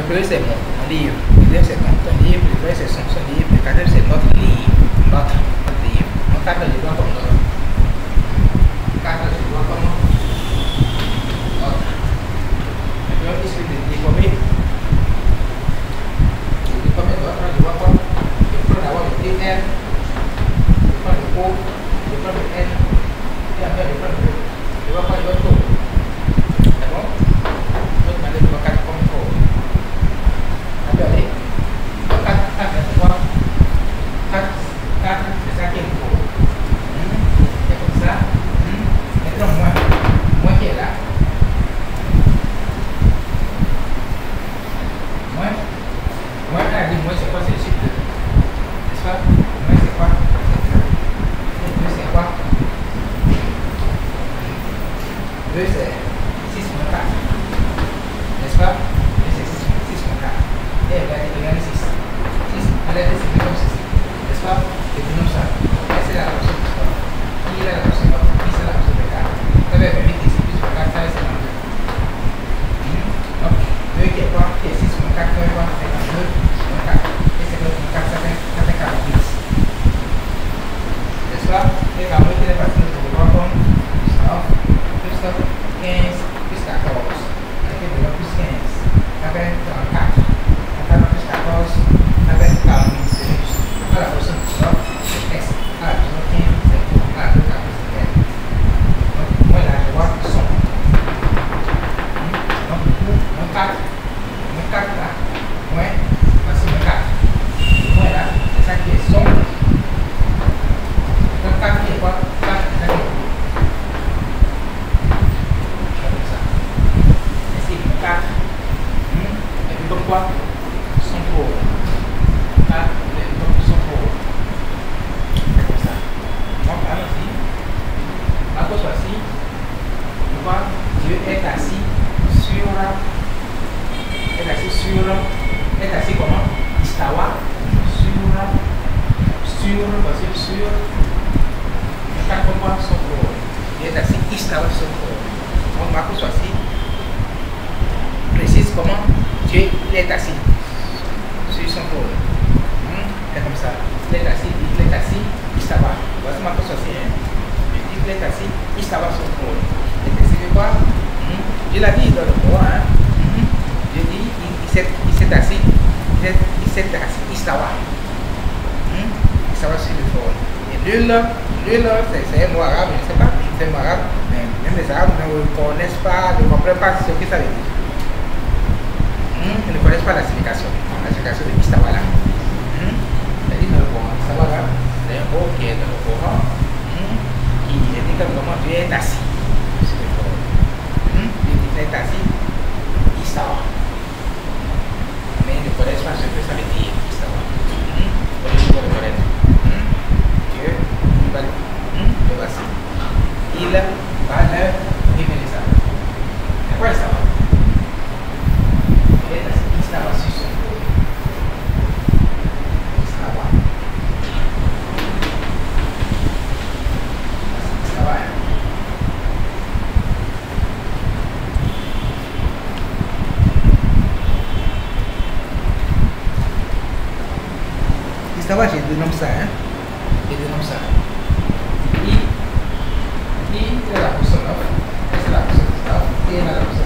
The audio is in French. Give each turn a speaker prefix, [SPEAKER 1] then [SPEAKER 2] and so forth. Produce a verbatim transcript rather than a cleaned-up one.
[SPEAKER 1] Le premier c'est mon, mon livre, le deuxième c'est mon, ton livre, le troisième c'est son, son livre, le quatrième c'est notre livre, notre, notre livre. Donc quatre je dois comme notre. quatre je dois comme notre. Maintenant ici de décommer. De décommer d'autres, je vois quoi? Je prends d'abord le T R, je prends le O, je prends le N, et après je prends le O. Je vois quoi? Je vois tout. C'est bon? Je vais demander de voir quatre comme il faut. Allez, quatre, quatre, trois, quatre, quatre, c'est ça qu'il faut. C'est comme ça. Maintenant, moi, moi qui est là. Moi, moi, là, dis moi, c'est quoi, c'est le chiffre deux. N'est-ce pas? Moi, c'est quoi? deux, c'est quoi? deux, c'est six moins quatre. N'est-ce pas? deux, c'est six moins quatre. Et regardez six. six, regardez, c'est comme ceci. N'est-ce pas? Et puis comme ça. Et c'est la option de quoi? Qui est la option de quoi? Qui c'est la option de quatre? Ça va être ici, plus de quatre, ça va être cinquante-deux. Donc, deux qui est quoi? Qui est six moins quatre, qui est quoi? cinquante-deux moins quatre. Et cinquante-deux moins quatre, ça fait quarante-huit. N'est-ce pas? Et la moitié des parties, nous devons comme plus neuf, plus quinze, plus quatorze. Et puis, nous plus quinze. Ça fait trente-quatre. Plus quatorze, avec quarante-huit, c'est juste. À la prochaine, c'est X. À la prochaine, quinze, c'est à la prochaine, c'est donc, moi là, je vois son. Donc, du coup, mon quatre, mon quatre là, moi, voici mon quatre. Moi là, c'est ça qui est son. Donc, quatre qui est quoi? quatre, c'est ça qui est quoi? Comme ça. Ici, mon quatre. Et puis, comme quoi? Son pour. Ah, donc son pour. C'est comme ça. Donc, allons-y. À cause voici, on voit Dieu est assis sur. Est assis sur. Est assis comment? Istawa. Sur. Sur. Voici sur. On va comprendre son pour. Dieu est assis Istawa sur son pour. Donc, à cause voici, précise comment Dieu est assis sur son trône. Hmm? C'est comme ça. Il est assis, il est assis, il s'ava. Voici ma chose aussi. Hein? Je dis qu'il est assis, il s'ava sur son trône. Et c'est quoi? Hmm? Je l'ai dit dans le Coran. Hein? Hmm? Je dis, il, il s'est assis, il s'est assis, il s'ava. Hmm? Il s'ava sur le trône. Et l'huile, l'huile, c'est un mot arabe, je ne sais pas, c'est un mot arabe, mais même les arabes ne connaissent pas, ne comprennent pas ce que ça veut dire. Ils ne connaissent pas la signification, la signification de Istawa là. C'est-à-dire dans le Coran, Istawa là, c'est un mot qui est dans le Coran qui indique comment Dieu est assis. Il est assis, Istawa. Mais ils ne connaissent pas ce que ça veut dire, Istawa. Il faut le connaître. Dieu, il va le passer. Il va le révéler ça. C'est quoi Istawa? Estava sur son trône. Estava. Estava. Estava, j'ai deux noms ça, hein? J'ai deux noms ça. I, I, c'est la personne, c'est la personne, c'est la personne.